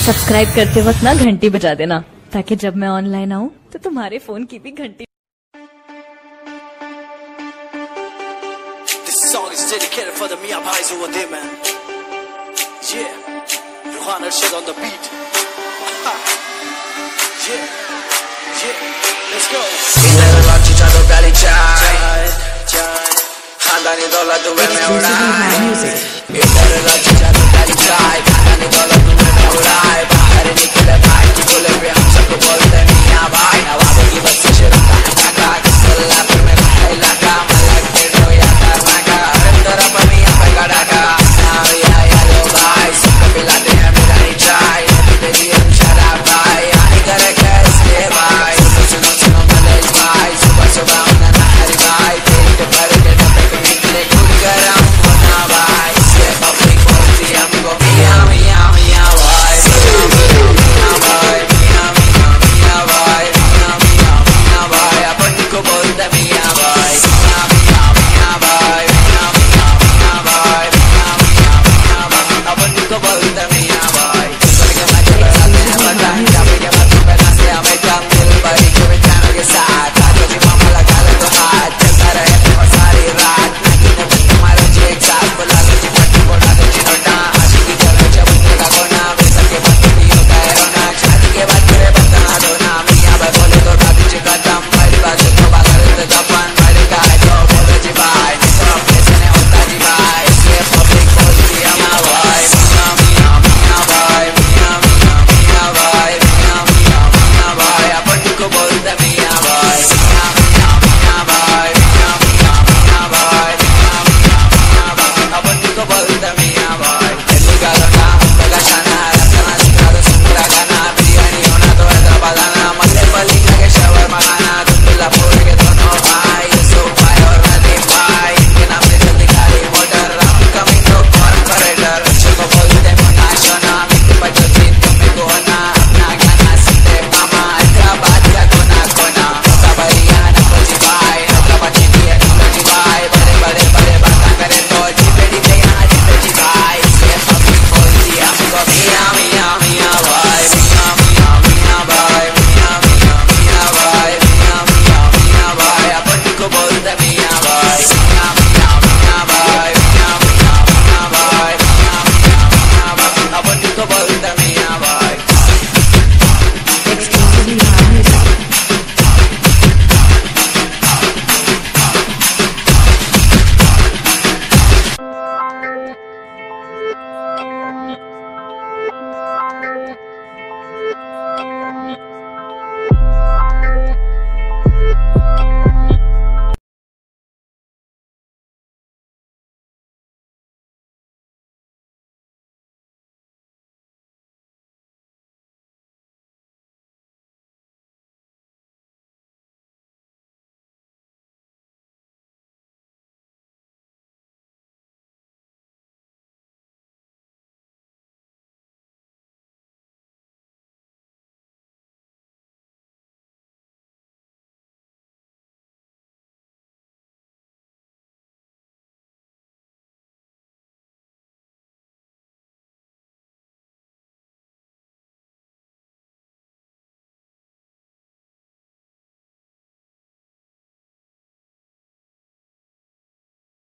Subscribe करते वक्त ना घंटी बजा देना, ताकि जब मैं ऑनलाइन आऊँ तो तुम्हारे फोन की भी घंटी। This song is dedicated for the Mia boys over there, man. Yeah, Raheel Raza on the beat. Yeah, let's go. Inner love chichado gali chai, khandani dola tu me uda. Inner love